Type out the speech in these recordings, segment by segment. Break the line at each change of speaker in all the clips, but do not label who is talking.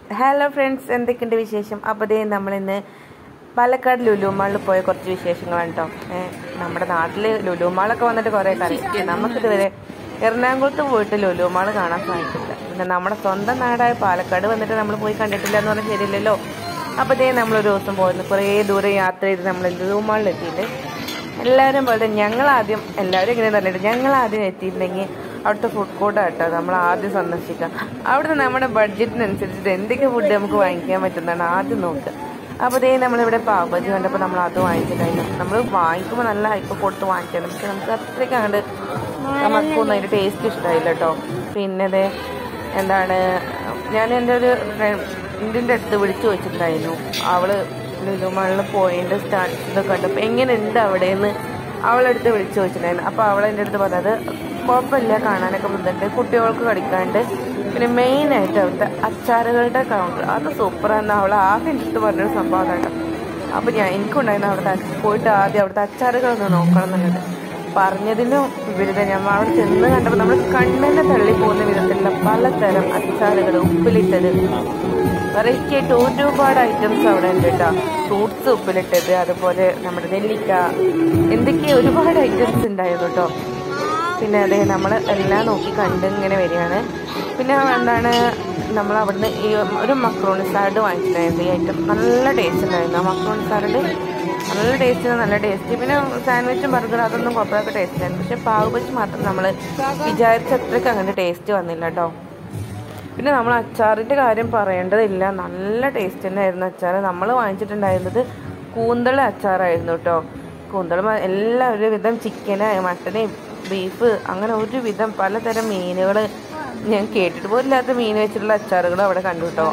Hello friends, എന്തൊക്കെയുണ്ട് വിശേഷം? അപ്പോൾ ദേ നമ്മളിന്ന് പാലക്കാട് ലുലു മാളിൽ പോയ കുറച്ച് വിശേഷങ്ങളാണ് കേട്ടോ. നമ്മുടെ നാട്ടിൽ ലുലു മാളൊക്കെ വന്നിട്ട് കുറേ കാലം, നമുക്കിതുവരെ എറണാകുളത്ത് പോയിട്ട് ലുലു മാൾ കാണാൻ സാധിക്കില്ല. പിന്നെ നമ്മുടെ സ്വന്തം നാടായ പാലക്കാട് വന്നിട്ട് നമ്മൾ പോയി കണ്ടിട്ടില്ല എന്ന് പറഞ്ഞാൽ ശരിയല്ലല്ലോ. അപ്പോൾ ദേ നമ്മളൊരു ദിവസം പോയിരുന്നു, കുറേ ദൂരം യാത്ര ചെയ്ത് നമ്മൾ ലുലു മാളിൽ എത്തിയിട്ട് എല്ലാവരും പോലെ ഞങ്ങളാദ്യം എല്ലാവരും എങ്ങനെയാണെന്ന് പറഞ്ഞിട്ട് ഞങ്ങളാദ്യം എത്തിയിട്ടുണ്ടെങ്കിൽ അവിടുത്തെ ഫുഡ് കോർട്ടാണ് കേട്ടോ നമ്മൾ ആദ്യം സന്ദർശിക്കുക. അവിടുന്ന് നമ്മുടെ ബഡ്ജറ്റിനനുസരിച്ചിട്ട് എന്തൊക്കെ ഫുഡ് നമുക്ക് വാങ്ങിക്കാൻ പറ്റുന്നതാണ് ആദ്യം നോക്കുക. അപ്പോൾ ഇതേ നമ്മളിവിടെ പാവഭാജി കണ്ടപ്പോൾ നമ്മൾ അത് വാങ്ങിച്ചിട്ടായിരുന്നു. നമ്മൾ വാങ്ങിക്കുമ്പോൾ നല്ല ഹൈപ്പ് കൊടുത്ത് വാങ്ങിക്കണം, പക്ഷെ നമുക്ക് അത്രയ്ക്ക് അങ്ങോട്ട് നമുക്കൊന്നും അതിൻ്റെ ടേസ്റ്റ് ഇഷ്ടമായില്ല കേട്ടോ. പിന്നെ അതെ എന്താണ്, ഞാൻ എൻ്റെ ഒരു ഫ്രണ്ടിൻ്റെ അടുത്ത് വിളിച്ചു വെച്ചിട്ടുണ്ടായിരുന്നു. അവള് ലുലു മാളിൽ പോയതിൻ്റെ സ്റ്റാറ്റസ് കണ്ടപ്പോൾ എങ്ങനെയുണ്ട് അവിടെയെന്ന് അവളെടുത്ത് വിളിച്ചു വെച്ചിട്ടുണ്ടായിരുന്നു. അപ്പോൾ അവളെൻ്റെ അടുത്ത് പറഞ്ഞത് കുഴപ്പമില്ല, കാണാനൊക്കെ ബുദ്ധിമുട്ട്, കുട്ടികൾക്ക് കളിക്കാണ്ട്, പിന്നെ മെയിനായിട്ട് അവിടുത്തെ അച്ചാറുകളുടെ കൗണ്ടർ അത് സൂപ്പറാണെന്ന് അവൾ ആകെ എടുത്ത് പറഞ്ഞൊരു സംഭവം കേട്ടോ. അപ്പോൾ എനിക്കുണ്ടായിരുന്നു അവിടെ പോയിട്ട് ആദ്യം അവിടുത്തെ അച്ചാറുകളൊന്ന് നോക്കണം എന്നുള്ളത്. പറഞ്ഞതിനും വിപരീതം ഞാൻ അവിടെ ചെന്ന് കണ്ടപ്പോൾ നമ്മൾ കണ്ണിനെ തള്ളി പോകുന്ന വിധത്തിലുള്ള പലതരം അച്ചാറുകൾ, ഉപ്പിലിട്ടത്, വെറൈറ്റി ആയിട്ട് ഒരുപാട് ഐറ്റംസ് അവിടെ ഉണ്ട് കേട്ടോ. ഫ്രൂട്ട്സ് ഉപ്പിലിട്ടത്, അതുപോലെ നമ്മുടെ നെല്ലിക്ക, എന്തൊക്കെയോ ഒരുപാട് ഐറ്റംസ് ഉണ്ടായിരുന്നു കേട്ടോ. പിന്നെ അതെ നമ്മൾ എല്ലാം നോക്കി കണ്ട് ഇങ്ങനെ വരികയാണ്. പിന്നെ എന്താണ്, നമ്മൾ അവിടുന്ന് ഈ ഒരു മക്രോണി സാലഡ് വാങ്ങിച്ചിട്ടുണ്ടായിരുന്നു. ഈ ഐറ്റം നല്ല ടേസ്റ്റ് ഉണ്ടായിരുന്നു. ആ മക്രോണി സാലഡ് നല്ല ടേസ്റ്റ്. പിന്നെ സാൻഡ്വിച്ചും ബർഗർ അതൊന്നും കുഴപ്പമില്ലാത്ത ടേസ്റ്റ് ആയിരുന്നു. പക്ഷെ പാവഭാജി മാത്രം നമ്മൾ വിചാരിച്ച അത്രയ്ക്ക് അങ്ങനെ ടേസ്റ്റ് വന്നില്ല കേട്ടോ. പിന്നെ നമ്മൾ അച്ചാറിൻ്റെ കാര്യം പറയേണ്ടതില്ല, നല്ല ടേസ്റ്റ് തന്നെയായിരുന്നു അച്ചാർ. നമ്മൾ വാങ്ങിച്ചിട്ടുണ്ടായിരുന്നത് കൂന്തൾ അച്ചാറായിരുന്നു കേട്ടോ. കൂന്തൾ എല്ലാ ഒരുവിധം ചിക്കന്, മട്ടന്, ബീഫ്, അങ്ങനെ ഒരുവിധം പലതരം മീനുകൾ, ഞാൻ കേട്ടിട്ട് പോലില്ലാത്ത മീൻ വെച്ചിട്ടുള്ള അച്ചാറുകൾ അവിടെ കണ്ടു കേട്ടോ.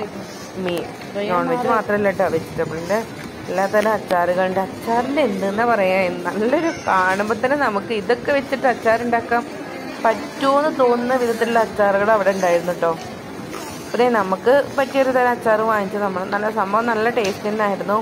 നോൺ വെജ് മാത്രമല്ല കേട്ടോ, വെജിറ്റബിളിൻ്റെ എല്ലാത്തരം അച്ചാറുകളുണ്ട്. അച്ചാറിൻ്റെ എന്തെന്നാ പറയാ, നല്ലൊരു കാണുമ്പോൾ തന്നെ നമുക്ക് ഇതൊക്കെ വെച്ചിട്ട് അച്ചാറുണ്ടാക്കാൻ പറ്റുമോയെന്ന് തോന്നുന്ന വിധത്തിലുള്ള അച്ചാറുകൾ അവിടെ ഉണ്ടായിരുന്നു കേട്ടോ. അതെ നമുക്ക് പറ്റിയൊരു തരം അച്ചാർ വാങ്ങിച്ചു. നമ്മൾ നല്ല സംഭവം, നല്ല ടേസ്റ്റ് തന്നെയായിരുന്നു.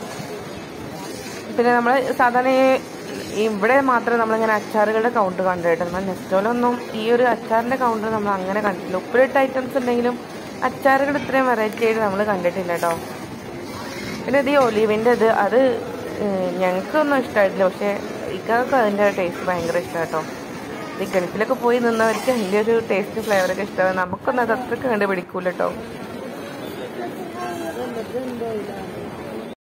പിന്നെ നമ്മൾ സാധാരണ ഇവിടെ മാത്രമേ നമ്മളിങ്ങനെ അച്ചാറുകളുടെ കൗണ്ടർ കണ്ടിട്ട്, നമ്മൾ നെസ്റ്റോലൊന്നും ഈ ഒരു അച്ചാറിൻ്റെ കൗണ്ടർ നമ്മൾ അങ്ങനെ കണ്ടിട്ടില്ല. ഉപ്പിലിട്ട ഐറ്റംസ് ഉണ്ടെങ്കിലും അച്ചാറുകൾ ഇത്രയും വെറൈറ്റി ആയിട്ട് നമ്മൾ കണ്ടിട്ടില്ല കേട്ടോ. പിന്നെ ഇത് ഈ ഒലീവിൻ്റെ അത് ഞങ്ങൾക്കൊന്നും ഇഷ്ടമായിട്ടില്ല, പക്ഷേ ഇക്കാർക്ക് അതിൻ്റെ ടേസ്റ്റ് ഭയങ്കര ഇഷ്ടമാണ് കേട്ടോ. ഈ ഗൾഫിലൊക്കെ പോയി നിന്നവർക്ക് അതിൻ്റെ ഒരു ടേസ്റ്റ് ഫ്ലേവറൊക്കെ ഇഷ്ടമാണ്. നമുക്കൊന്നും അത് അത്രയ്ക്ക് കണ്ടുപിടിക്കൂല കേട്ടോ.